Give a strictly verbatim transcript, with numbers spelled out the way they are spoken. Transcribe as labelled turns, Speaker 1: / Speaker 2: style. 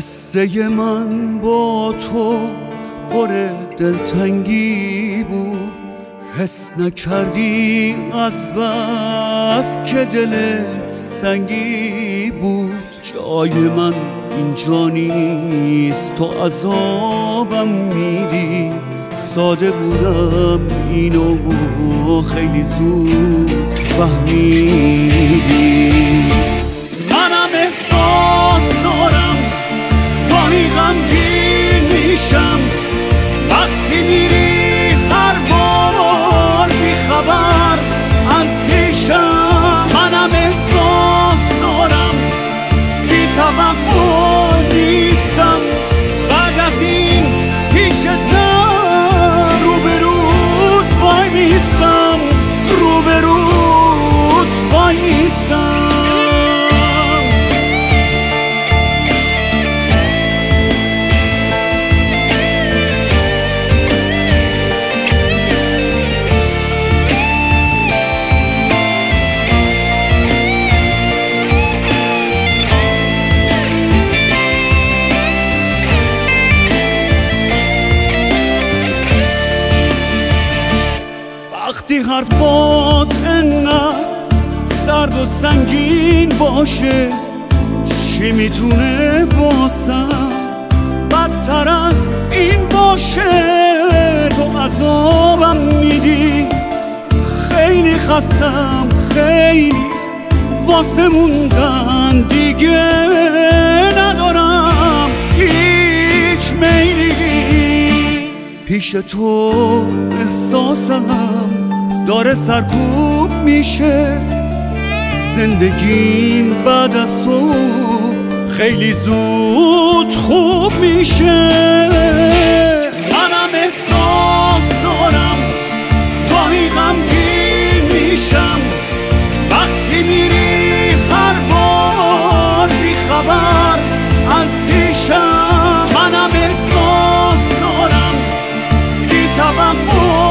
Speaker 1: قصه من با تو پر دلتنگی بود، حس نکردی از بس که دلت سنگی بود. جای من اینجا نیست، تو عذابم میدی. ساده بودم اینو خیلی زود فهمیدی. منم احساس دارم گاهی غمگین میشم وقتی میری هر بار بی خبر از پیشم. منم احساس دارم بی توقع نیستم بعد از این پیشتم روبروت وای میستم روبروت وای میستم. وقتی حرفات انقدر سرد و سنگین باشه، چی میتونه واسم بدتر از این باشه؟ تو عذابم میدی، خیلی خستم خیلی واسه موندن دیگه ندارم هیچ میلی. پیش تو احساسم داره سرکوب میشه، زندگیم بعد از تو خیلی زود خوب میشه. منم احساس دارم گاهی غمگین میشم وقتی میری هر بار بی خبر از پیشم. منم احساس دارم بی توقع